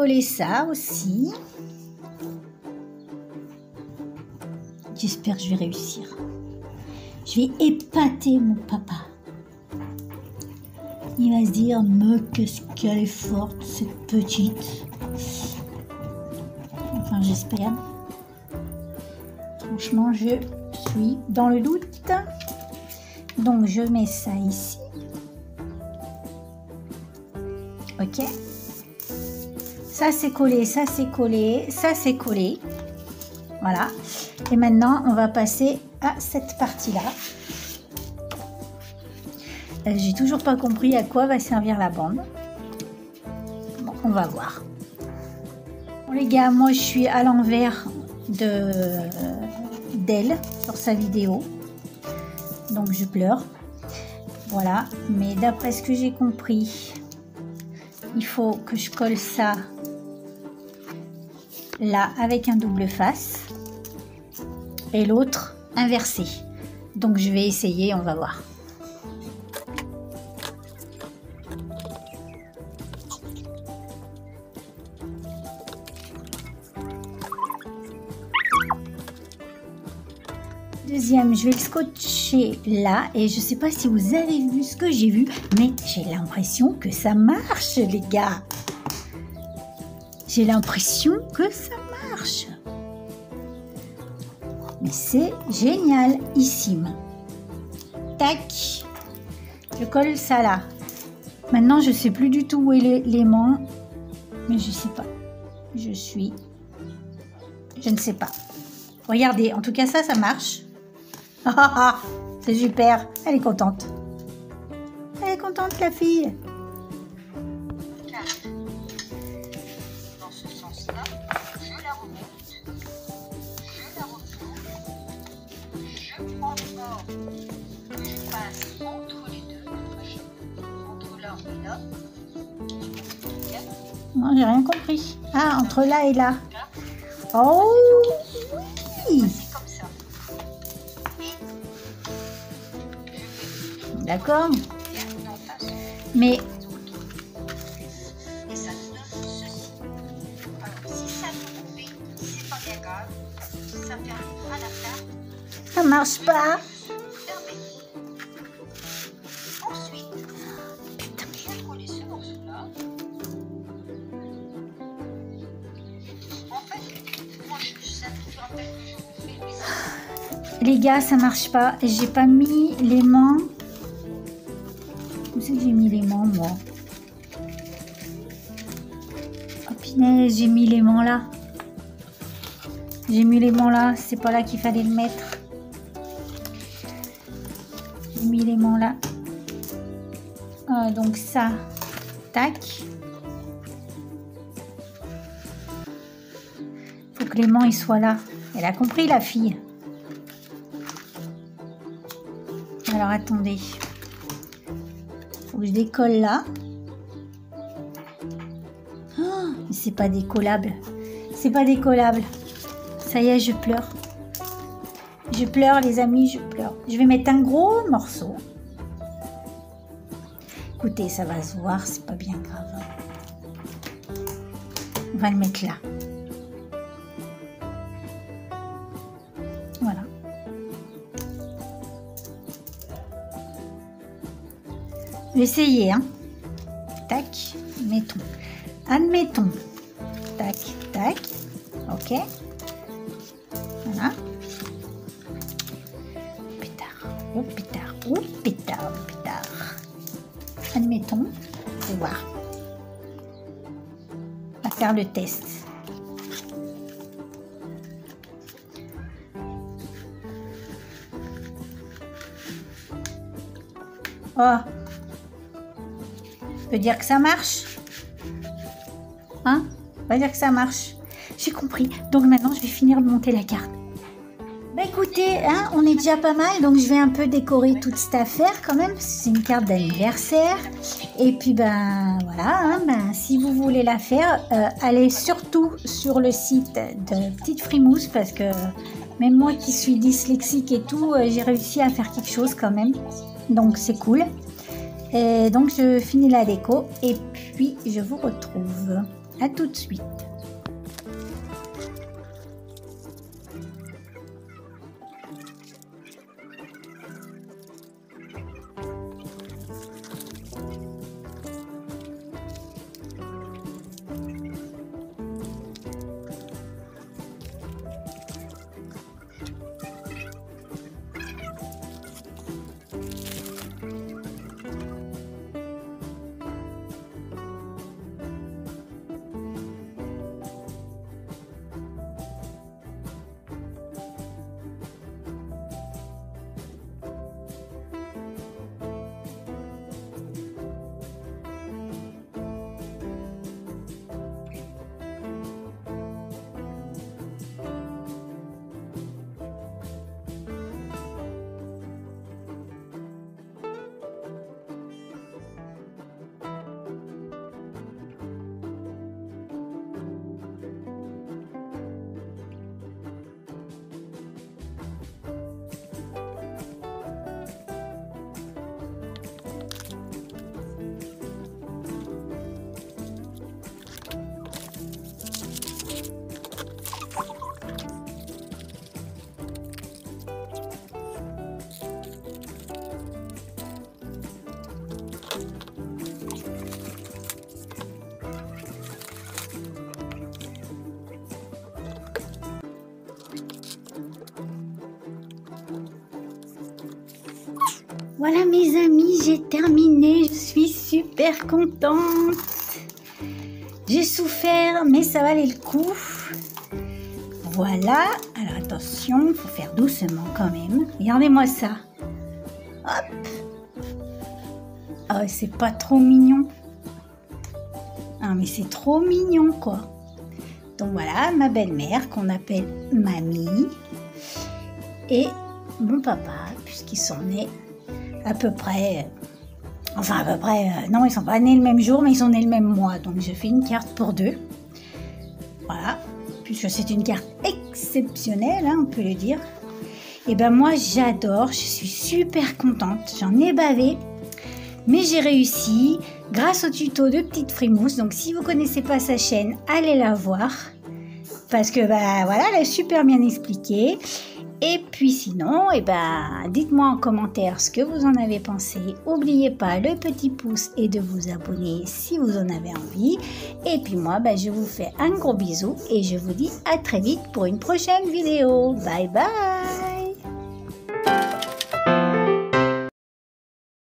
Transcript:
coller ça aussi. J'espère que je vais réussir. Je vais épater mon papa. Il va se dire, mais qu'est-ce qu'elle est forte, cette petite. Enfin, j'espère. Franchement, je suis dans le doute. Donc, je mets ça ici. Ok. Ça, c'est collé, ça, c'est collé, ça, c'est collé. Voilà. Et maintenant, on va passer à cette partie-là. J'ai toujours pas compris à quoi va servir la bande. Bon, on va voir. Bon, les gars, moi, je suis à l'envers d'elle sur sa vidéo. Donc, je pleure. Voilà. Mais d'après ce que j'ai compris, il faut que je colle ça là avec un double face. Et l'autre inversé. Donc je vais essayer, on va voir. Deuxième, je vais le scotcher là et je sais pas si vous avez vu ce que j'ai vu, mais j'ai l'impression que ça marche, les gars. J'ai l'impression que ça marche. Mais c'est génialissime. Tac. Je colle ça là. Maintenant, je sais plus du tout où est l'aimant. Mais je sais pas. Je ne sais pas. Regardez, en tout cas ça marche. C'est super. Elle est contente. Elle est contente, la fille. Dans ce sens-là, je la remonte. Je la retourne. Je prends le bord que je passe entre les deux, entre là et là. Non, j'ai rien compris. Ah, entre là et là. Oh oui. C'est comme ça. D'accord. Mais Et ça nous donne ceci. Alors, si ça nous coupe, c'est pas bien grave. Ça permettra la tarte. ça marche pas. Ensuite, je vais coller ce morceau-là. En fait, moi, ça me rappelle que je vous fais mes affaires. Les gars, ça marche pas. J'ai pas mis l'aimant. Où c'est que j'ai mis l'aimant, moi? Oh punaise, j'ai mis l'aimant là. J'ai mis l'aimant là. C'est pas là qu'il fallait le mettre. J'ai mis l'aimant là. Ah, donc ça. Tac. Faut que l'aimant il soit là. Elle a compris, la fille. Alors attendez. Faut que je décolle là. Oh, mais c'est pas décollable. C'est pas décollable. Ça y est, je pleure. Je pleure, les amis, je pleure. Je vais mettre un gros morceau. Écoutez, ça va se voir, c'est pas bien grave. On va le mettre là. Voilà. Je vais essayer, hein. Tac, mettons. Admettons. Tac, tac. Ok. Voilà. Pétard. Oh, pétard. Oh, pétard. Pétard. Admettons. On va voir. On va faire le test. Oh. On peut dire que ça marche. Hein? On va dire que ça marche. J'ai compris. Donc maintenant, je vais finir de monter la carte. Bah écoutez, hein, on est déjà pas mal. Donc je vais un peu décorer toute cette affaire quand même. C'est une carte d'anniversaire. Et puis ben voilà. Hein, ben, si vous voulez la faire, allez surtout sur le site de Petite Frimousse. Parce que même moi qui suis dyslexique et tout, j'ai réussi à faire quelque chose quand même. Donc c'est cool. Et donc je finis la déco. Et puis je vous retrouve. À tout de suite. Voilà mes amis, j'ai terminé, je suis super contente. J'ai souffert, mais ça valait le coup. Voilà, alors attention, il faut faire doucement quand même. Regardez-moi ça. Hop. Ah, c'est pas trop mignon. Ah, mais c'est trop mignon, quoi. Donc voilà, ma belle-mère qu'on appelle Mamie et mon papa, puisqu'ils sont nés à peu près, non, ils sont pas nés le même jour, mais ils sont nés le même mois. Donc je fais une carte pour deux. Voilà, puisque c'est une carte exceptionnelle, hein, on peut le dire. Et ben moi j'adore, je suis super contente, j'en ai bavé, mais j'ai réussi grâce au tuto de Petite Frimousse. Donc si vous connaissez pas sa chaîne, allez la voir, parce que voilà, elle est super bien expliquée. Et puis sinon, dites-moi en commentaire ce que vous en avez pensé. N'oubliez pas le petit pouce et de vous abonner si vous en avez envie. Et puis moi, je vous fais un gros bisou et je vous dis à très vite pour une prochaine vidéo. Bye bye!